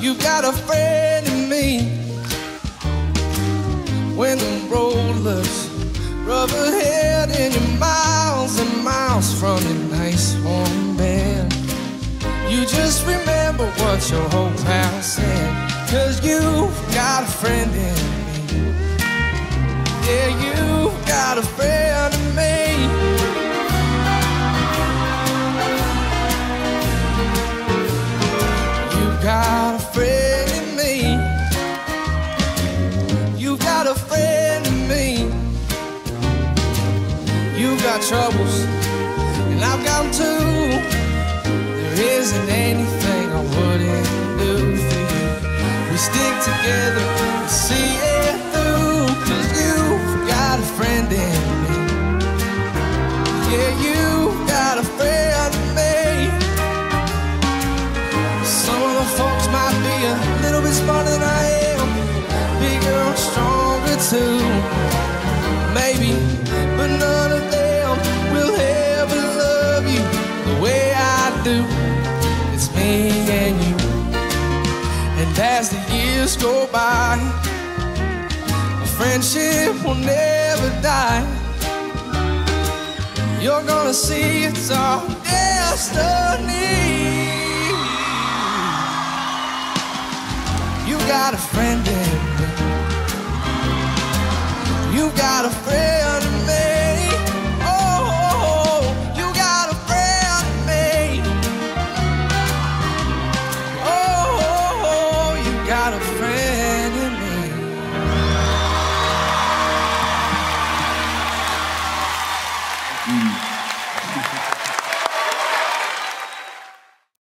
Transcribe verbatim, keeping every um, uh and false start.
You got a friend in me. When the road looks rough ahead and you're miles and miles from your nice warm bed, you just remember what your whole past said. 'Cause you've got a friend in me. Yeah, you've got a friend in me. You've got a friend in me. You've got a friend in me. You've got troubles, and I've got them too. There isn't anything I wouldn't do for you. We stick together and see it through. 'Cause you've got a friend in me. Yeah, you've got a friend in me. Some of the folks might be a little bit smarter than I am, bigger and stronger too, maybe, but none of them will ever love you the way I do. It's me and you. And as the years go by, a friendship will never die. You're gonna see it's our destiny. You got a friend in me. You got a friend in me. Oh, you got a friend in me. Oh, you got a friend in me. Mm.